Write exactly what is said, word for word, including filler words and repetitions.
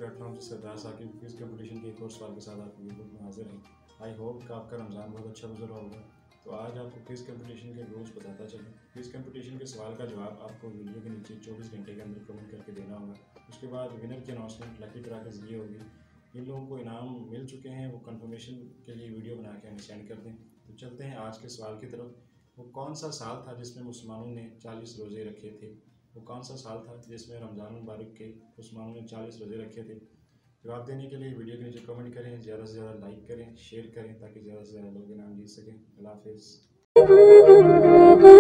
Platform से सरदार Saqib quiz competition के एक और सवाल के साथ आपकी खिदमत में हाजिर हैं। आई होप कि आपका रमज़ान बहुत अच्छा गुजर रहा होगा। तो आज आपको क्विज कंपटीशन के रूल्स बताता चलें। क्विज कंपटीशन के सवाल का जवाब आपको वीडियो के नीचे चौबीस घंटे के अंदर कमेंट करके देना होगा। उसके बाद विनर की अनाउंसमेंट लकी ड्रा के जरिए होगी। जिन लोगों को इनाम मिल चुके हैं वो कंफर्मेशन के लिए वीडियो बना के हमें सेंड कर दें। तो चलते हैं आज के सवाल की तरफ। वो कौन सा साल था जिसमें मुसलमानों ने चालीस रोज़े रखे थे? वो कौन सा साल था जिसमें रमज़ान मुबारक के मुसलमानों ने चालीस रोज़े रखे थे? जवाब देने के लिए वीडियो के नीचे कमेंट करें, ज़्यादा से ज़्यादा लाइक करें, शेयर करें ताकि ज़्यादा से ज़्यादा लोग इनाम जीत सकें। अल्लाह हाफिज़।